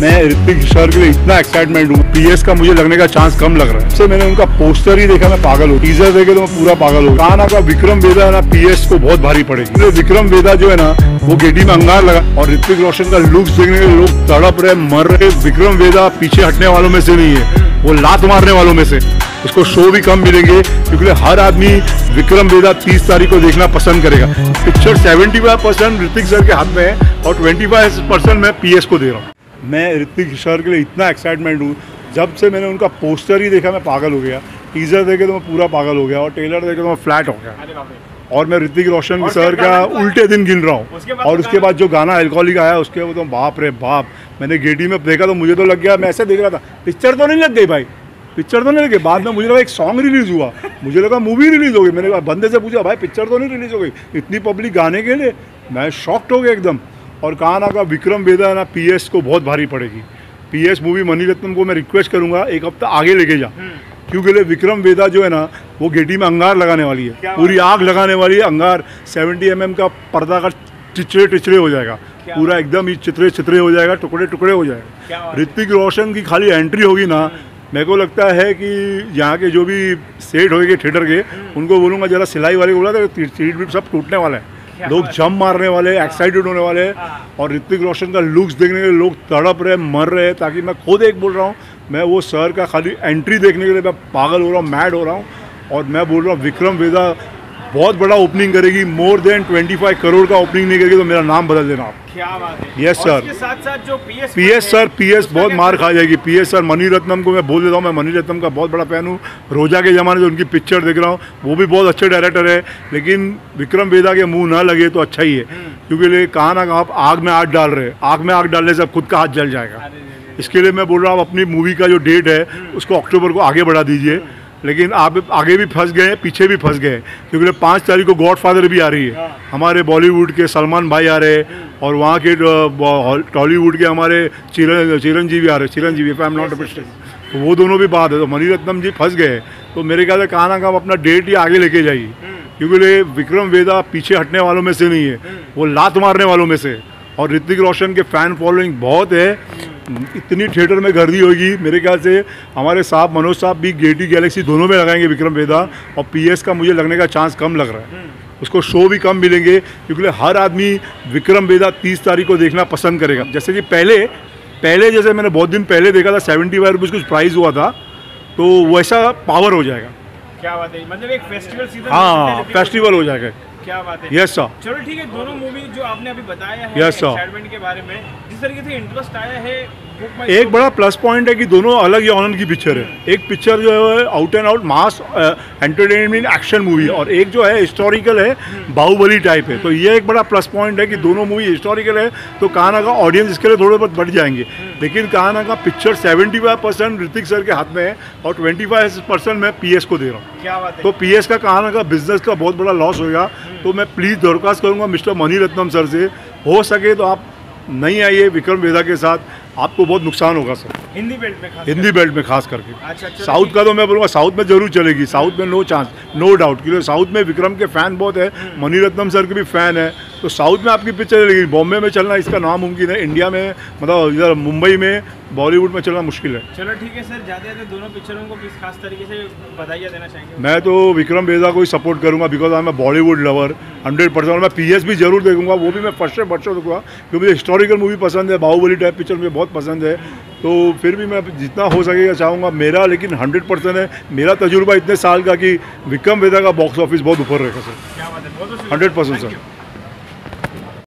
मैं ऋतिक सर के लिए इतना एक्साइटमेंट हूँ। पीएस का मुझे लगने का चांस कम लग रहा है। इससे मैंने उनका पोस्टर ही देखा, मैं पागल हूँ। टीजर देखे तो मैं पूरा पागल हूँ। कहा ना का विक्रम वेदा ना पीएस को बहुत भारी पड़ेगी। विक्रम वेदा जो है ना वो गेटी में अंगार लगा और ऋतिक रोशन का लुक्स देखने के लोग तड़प रहे, मर रहे। विक्रम वेदा पीछे हटने वालों में से नहीं है, वो लात मारने वालों में से। उसको शो भी कम मिलेंगे क्योंकि हर आदमी विक्रम वेदा 30 तारीख को देखना पसंद करेगा। पिक्चर 75% ऋतिक सर के हाथ में है और 25% मैं पीएस को दे रहा हूँ। मैं ऋतिक सर के लिए इतना एक्साइटमेंट हूँ। जब से मैंने उनका पोस्टर ही देखा मैं पागल हो गया। टीजर देखे तो मैं पूरा पागल हो गया और ट्रेलर देखे तो मैं फ्लैट हो गया। और मैं ऋतिक रोशन सर का उल्टे दिन गिन रहा हूँ। और उसके बाद जो गाना अल्कोहलिक आया उसके वो तो बाप रे बाप। मैंने गेटी में देखा तो मुझे तो लग गया, मैं ऐसे देख रहा था पिक्चर तो नहीं लग गई भाई, पिक्चर तो नहीं लगे। बाद में मुझे लगा एक सॉन्ग रिलीज हुआ, मुझे लगा मूवी रिलीज हो गई। मैंने बंदे से पूछा भाई पिक्चर तो नहीं रिलीज हो गई, इतनी पब्लिक गाने के लिए। मैं शॉक्ड हो गया एकदम। और कहा ना का विक्रम वेदा ना पीएस को बहुत भारी पड़ेगी। पीएस मूवी मणिरत्नम को मैं रिक्वेस्ट करूंगा एक हफ्ता आगे लेके जा, क्योंकि विक्रम वेदा जो है ना वो गेटी में अंगार लगाने वाली है, पूरी आग लगाने वाली है। अंगार 70 mm का पर्दा का टिचरे हो जाएगा, पूरा एकदम ही चित्रे हो जाएगा, टुकड़े टुकड़े हो जाएगा। ऋतिक रोशन की खाली एंट्री होगी ना, मेरे को लगता है कि यहाँ के जो भी सेट होंगे थिएटर के, उनको बोलूँगा जरा सिलाई वाले को बोला था, सीट भी सब टूटने वाला है, लोग जम मारने वाले, एक्साइटेड होने वाले। और ऋतिक रोशन का लुक्स देखने के लिए लोग तड़प रहे, मर रहे। ताकि मैं खुद एक बोल रहा हूँ, मैं वो सर का खाली एंट्री देखने के लिए मैं पागल हो रहा हूँ, मैड हो रहा हूँ। और मैं बोल रहा हूँ विक्रम वेदा बहुत बड़ा ओपनिंग करेगी, मोर देन 25 करोड़ का ओपनिंग नहीं करेगी तो मेरा नाम बदल देना आप। क्या बात है। Yes sir. इसके साथ साथ जो पीएस बहुत मार खा जाएगी। पीएस सर मणिरत्नम को मैं बोल देता हूँ, मैं मणिरत्नम का बहुत बड़ा फैन हूँ। रोजा के ज़माने से उनकी पिक्चर देख रहा हूँ, वो भी बहुत अच्छे डायरेक्टर है। लेकिन विक्रम वेदा के मुंह ना लगे तो अच्छा ही है, क्योंकि कहा ना आप आग में आग डाल रहे हैं, आग में आग डालने से अब खुद का हाथ जल जाएगा। इसके लिए मैं बोल रहा हूँ आप अपनी मूवी का जो डेट है उसको अक्टूबर को आगे बढ़ा दीजिए। लेकिन आप आगे भी फंस गए, पीछे भी फंस गए, क्योंकि 5 तारीख को गॉडफादर भी आ रही है। हमारे बॉलीवुड के सलमान भाई आ रहे हैं और वहाँ के टॉलीवुड के हमारे चिरंजीवी आ रहे हैं, Chiranjeevi if I am not mistaken, तो वो दोनों भी बात है। तो मणिरत्नम जी फंस गए, तो मेरे ख्याल से कहा ना आप अपना डेट ही आगे लेके जाइए, क्योंकि विक्रम वेदा पीछे हटने वालों में से नहीं है, वो लात मारने वालों में से। और ऋतिक रोशन के फ़ैन फॉलोइंग बहुत है, इतनी थिएटर में गर्दी होगी। मेरे ख्याल से हमारे साहब मनोज साहब भी गेटी गैलेक्सी दोनों में लगाएंगे विक्रम वेदा, और पीएस का मुझे लगने का चांस कम लग रहा है। उसको शो भी कम मिलेंगे क्योंकि हर आदमी विक्रम वेदा 30 तारीख को देखना पसंद करेगा। जैसे कि पहले जैसे मैंने बहुत दिन पहले देखा था, 75 रुपीज़ कुछ प्राइस हुआ था, तो वैसा पावर हो जाएगा। क्या बात है, मतलब एक फेस्टिवल सीजन। हाँ, फेस्टिवल हो जाएगा। क्या बात है। Yes sir. चलो ठीक है, दोनों मूवी जो आपने अभी बताया है एक्साइटमेंट के बारे में, जिस तरीके से इंटरेस्ट आया है, एक बड़ा प्लस पॉइंट है कि दोनों अलग ही ऑनर की पिक्चर है। एक पिक्चर जो है out and out mass entertainment action movie, और एक जो है हिस्टोरिकल है, बाहुबली टाइप है। तो ये एक बड़ा प्लस पॉइंट है कि दोनों मूवी हिस्टोरिकल है, तो कहाना का ऑडियंस इसके लिए थोड़े बहुत बढ़ जाएंगे। लेकिन कहाना का पिक्चर 75% ऋतिक सर के हाथ में है और 25% मैं पीएस को दे रहा हूँ। क्या बात है। तो पीएस का कहाना का बिजनेस का बहुत बड़ा लॉस होगा। तो मैं प्लीज़ दरख्वास्त करूँगा मिस्टर मणिरत्नम सर से, हो सके तो आप नहीं आइए विक्रम वेदा के साथ, आपको बहुत नुकसान होगा सर। हिंदी बेल्ट में खास करके। अच्छा, साउथ का तो मैं बोलूँगा साउथ में जरूर चलेगी, साउथ में नो चांस, नो डाउट, क्योंकि साउथ में विक्रम के फ़ैन बहुत है, मणिरत्नम सर के भी फ़ैन है। तो साउथ में आपकी पिक्चर चलेगी, बॉम्बे में चलना इसका नामुमकिन है, इंडिया में मतलब इधर मुंबई में बॉलीवुड में चलना मुश्किल है। चलो ठीक है सर, ज़्यादा दोनों पिक्चरों को किस खास तरीके से बधाइयाँ देना चाहेंगे? मैं तो विक्रम वेदा को ही सपोर्ट करूँगा, because I am a Bollywood lover 100%। मैं पीएस भी जरूर देखूँगा, वो भी मैं फर्स्ट देखूँगा, क्योंकि हिस्टोरिकल मूवी पसंद है, बाहुबली टाइप पिक्चर मुझे बहुत पसंद है। तो फिर भी मैं जितना हो सकेगा चाहूँगा मेरा, लेकिन 100% है मेरा तजुर्बा इतने साल का कि विक्रम वेदा का बॉक्स ऑफिस बहुत ऊपर रहेगा सर। 100% सर।